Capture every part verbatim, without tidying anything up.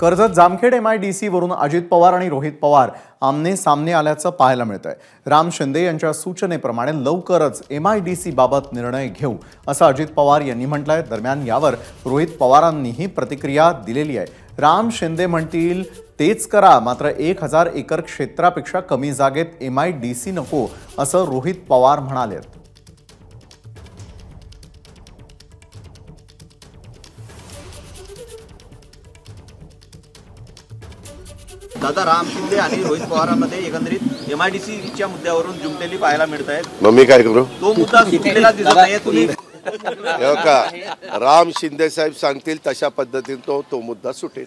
Karjat Jamkhed MIDC वरून अजित पवार आणि रोहित पवार आमने सामने आल्याचं पाहायला मिळतंय। राम शिंदे यांच्या सूचनेप्रमाणे लवकरच एमआयडीसी बाबत निर्णय घेऊ असं अजित पवार यांनी म्हटलंय। दरम्यान यावर रोहित पवारांनीही प्रतिक्रिया दिलेली आहे। राम शिंदे म्हणतील तेच करा, मात्र एक हजार एकर क्षेत्रापेक्षा कमी जागेत एमआयडीसी नको असं रोहित पवार म्हणाले। दादा, राम शिंदे आणि रोहित पवारांमध्ये एकंदरीत एमआयडीसीच्या मुद्द्यावरून जुमलेली पाहायला मिळत आहेत। मग मी काय करू? तो मुद्दा सुटलेला दिसत नाहीये। तुम्ही का राम शिंदे साहेब सांगतील तशा पद्धतीने तो तो मुद्दा सुटेल।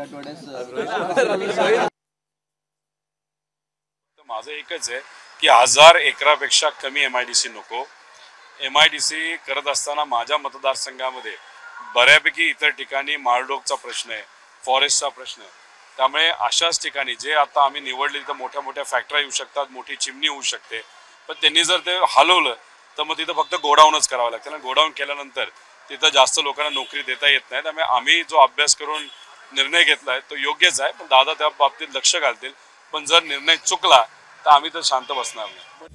माझं एकच आहे की हजार एकरापेक्षा कमी एमआयडीसी नको। एमआयडीसी करत असताना माझ्या मतदारसंघामध्ये बऱ्यापैकी इतर ठिकाणी माळढोकचा प्रश्न आहे, फॉरेस्टचा प्रश्न आहे। त्यामुळे अशाच ठिकाणी जे आता आम्ही निवडले तिथं मोठ्या मोठ्या फॅक्टऱ्या येऊ शकतात, मोठी चिमणी होऊ शकते, पण त्यांनी जर ते हलवलं तर मग तिथं फक्त गोडाऊनच करावं लागतं ना। गोडाऊन केल्यानंतर तिथं जास्त लोकांना नोकरी देता येत नाही। त्यामुळे आम्ही जो अभ्यास करून निर्णय घेतला आहे तो योग्यच आहे, पण दादा त्या बाबतीत लक्ष घालतील। पण जर निर्णय चुकला तर आम्ही तर शांत बसणार नाही।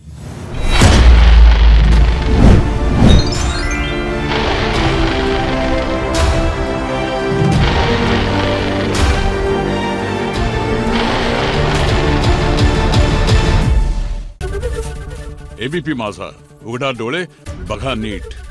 एबीपी माझा, उघडा डोळे बघा नीट।